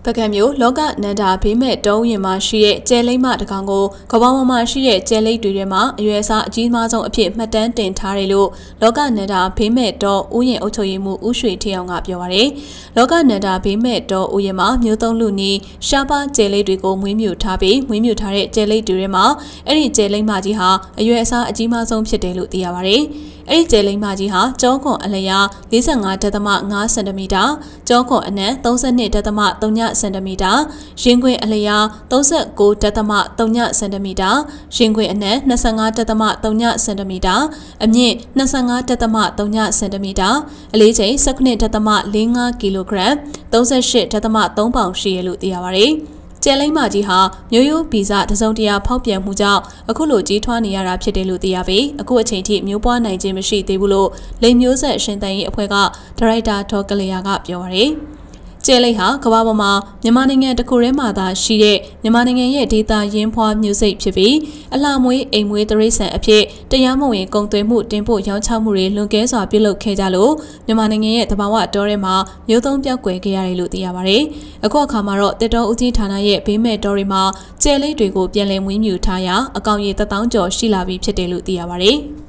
ပကံမျိုးလောကနန္ဒာဘေးမဲ့တုံးရင်မှာရှိတဲ့ကျဲလိမ့်မတကောင်ကိုကပောင်းမှာရှိတဲ့ကျဲလိပ်တွေထဲမှာအရွယ်အစားအကြီးမားဆုံးအဖြစ်မှတ်တမ်းတင်ထားတယ်လို့လောကနန္ဒာဘေးမဲ့တောဥယျာဉ်အုပ်ချုပ်ရေးမှူးဦးရွှေထေအောင်ကပြောပါတယ်။လောကနန္ဒာဘေးမဲ့တောဥယျာဉ်မှာမျိုးသုံးလူနီးရှားပါကျဲလိပ်တွေကိုမွေးမြူထားပြီးမွေးမြူထားတဲ့ကျဲလိပ်တွေထဲမှာအဲ့ဒီကျဲလိပ်မကြီးဟာအရွယ်အစားအကြီးမားဆုံးဖြစ်တယ်လို့သိရပါတယ်။အဲ့ဒီကျဲလိမ့်မကြီးဟာကျောခွန်အလျာ45.5 စင်တီမီတာကျောခွန်အနံ32.3 စင်တီမီတာရင်ခွင်အလျာ39.3 စင်တီမီတာရင်ခွင်အနံ25.3 စင်တီမီတာအမြင့်25.3 စင်တီမီတာအလေးချိန်19.45 ကီလိုဂရမ်38.3 ပေါင်ရှိရလို့သိရပါတယ်ကျဲလိမ့်မကြီးဟာမျိုးရိုးဗီဇတစုံတရာဖောက်ပြန်မှုကြောင့်အခုလိုကြီးထွားနေရတာဖြစ်တယ်လို့သိရပြီးအခုအချိန်ထိမျိုးပွားနိုင်ခြင်းမရှိသေးဘူးလို့လိမ်မျိုးဆက်ရှင်သန်ရေးအဖွဲ့ကဒါရိုက်တာဒေါ်ကလျာကပြောပါတယ်ကျဲလိပ်ဟာကမ္ဘာပေါ်မှာမြန်မာနိုင်ငံတစ်ခုထဲမှာသာရှိတဲ့မြန်မာနိုင်ငံရဲ့ဒေသရင်းဖွားမျိုးစိတ်ဖြစ်ပြီးအလှမွေးအိမ်မွေးတရိษံအဖြစ်တရားမဝင်ကုန်သွယ်မှုတင်ပို့ရောင်းချမှုတွေလွန်ကဲစွာပြုလုပ်ခဲ့ကြလို့မြန်မာနိုင်ငံရဲ့သဘာဝတောထဲမှာမျိုးသုံးပြောက်ကွယ်ခဲ့ရတယ်လို့သိရပါတယ်။အခုအခါမှာတော့တစ်တော်ဦးစီးဌာနရဲ့ဘေးမဲ့တောတွေမှာကျဲလိပ်တွေကိုပြန်လည်မွေးမြူထားရာအကောင်ရေ1000 ကျော်ရှိလာပြီဖြစ်တယ်လို့သိရပါတယ်။